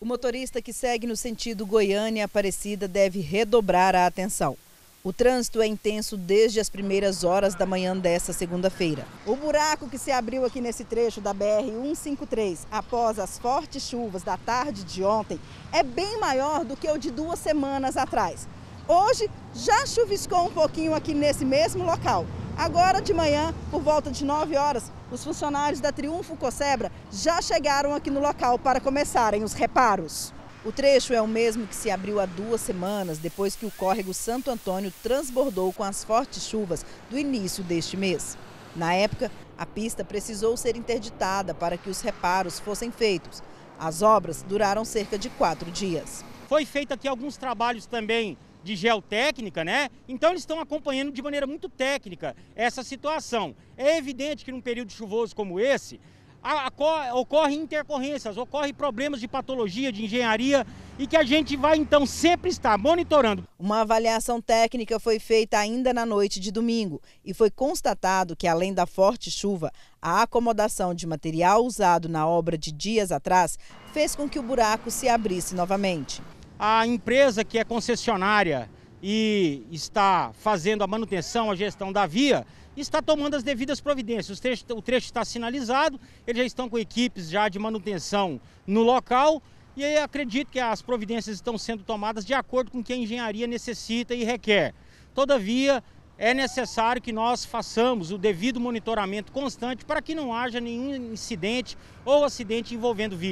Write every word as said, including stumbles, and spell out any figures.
O motorista que segue no sentido Goiânia-Aparecida deve redobrar a atenção. O trânsito é intenso desde as primeiras horas da manhã desta segunda-feira. O buraco que se abriu aqui nesse trecho da B R cento e cinquenta e três após as fortes chuvas da tarde de ontem é bem maior do que o de duas semanas atrás. Hoje já chuviscou um pouquinho aqui nesse mesmo local. Agora de manhã, por volta de nove horas, os funcionários da Triunfo Cossebra já chegaram aqui no local para começarem os reparos. O trecho é o mesmo que se abriu há duas semanas, depois que o córrego Santo Antônio transbordou com as fortes chuvas do início deste mês. Na época, a pista precisou ser interditada para que os reparos fossem feitos. As obras duraram cerca de quatro dias. Foi feito aqui alguns trabalhos também de geotécnica, né? Então eles estão acompanhando de maneira muito técnica essa situação. É evidente que num período chuvoso como esse, ocorrem intercorrências, ocorrem problemas de patologia, de engenharia e que a gente vai então sempre estar monitorando. Uma avaliação técnica foi feita ainda na noite de domingo e foi constatado que, além da forte chuva, a acomodação de material usado na obra de dias atrás fez com que o buraco se abrisse novamente. A empresa que é concessionária e está fazendo a manutenção, a gestão da via, está tomando as devidas providências. O trecho, o trecho está sinalizado, eles já estão com equipes já de manutenção no local e eu acredito que as providências estão sendo tomadas de acordo com o que a engenharia necessita e requer. Todavia, é necessário que nós façamos o devido monitoramento constante para que não haja nenhum incidente ou acidente envolvendo via.